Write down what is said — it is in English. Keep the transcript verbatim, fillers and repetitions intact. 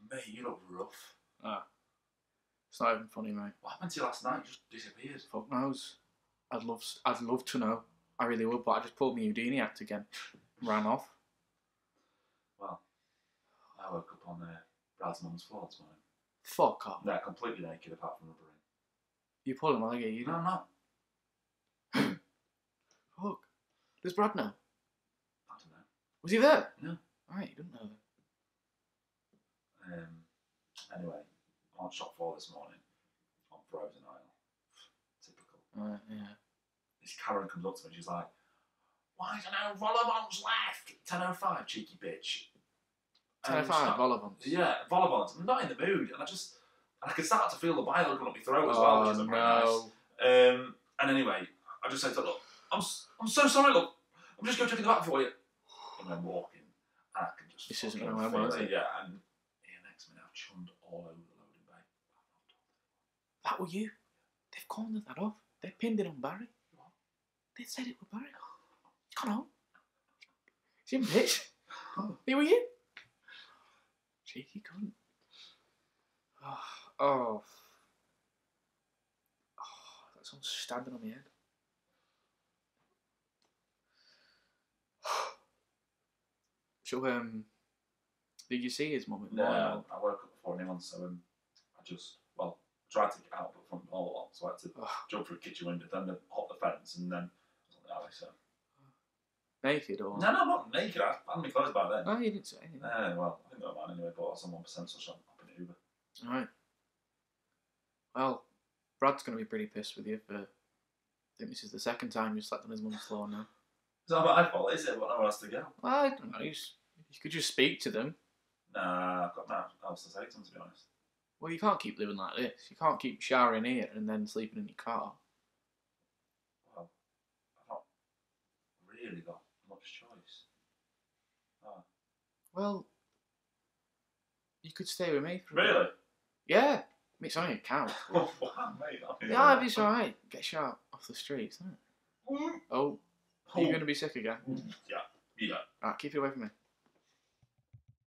Mate, you look rough. Ah. It's not even funny, mate. What happened to you last night? You just disappeared. Fuck knows. I'd love, I'd love to know. I really would, but I just pulled my Houdini act again. Ran off. Well, I woke up on uh, Brad's mum's floor this morning. Fuck off. They're completely naked apart from the brain. You pulling my leg, are you? No, I'm not. Fuck. Does Brad know? I don't know. Was he there? No. Alright, you didn't know that. Um, anyway, I'm on shop floor this morning on Frozen Isle. Typical. Uh, yeah. This Karen comes up to me and she's like, why don't no Volleyball's left? ten oh five, cheeky bitch. ten oh five, Volleyball's. Yeah, Volleyball's. I'm not in the mood. And I just, and I can start to feel the bile going up my throat as oh, well, which isn't no. very nice. Um, and anyway, I just said to her, look, I'm, I'm so sorry, look, I'm just going to check the back for you. And then walking, and I can just This isn't fucking going feel well, is it? Yeah, and here next minute I've chummed all over the loading bay. That were you? They've cornered that off. They pinned it on Barry. What? They said it was Barry. Come on. It's him, bitch. It were you? Cheeky cunt. Oh, oh. Oh, that someone's standing on my head. So, um, did you see his mum at the No, morning? I woke up before anyone, so um, I just, well, tried to get out, but front door locked, so I had to Oh. jump through the kitchen window, then hop the fence, and then I was on the alley, so. Naked or? No, no, I'm not naked, I had my clothes by then. No, you didn't say anything. Uh, well, I think they were mine anyway, but I was on one percent, so I'm up in Uber. Alright. Well, Brad's going to be pretty pissed with you for. I think this is the second time you slept on his mum's floor now. It's not my fault, is it? What nowhere else to go? Well, I don't know. You, s- you could just speak to them. Nah, I've got nothing else to say to them, to be honest. Well, you can't keep living like this. You can't keep showering here and then sleeping in your car. Well, I've not really got much choice. Oh. Well, you could stay with me. For a Really? bit. Yeah. It's only a couch. Oh, wow, mate. I mean, Yeah, it's alright. Get shot off the streets, isn't it? Oh, are you going to be sick again? Yeah, yeah. Alright, keep it away from me.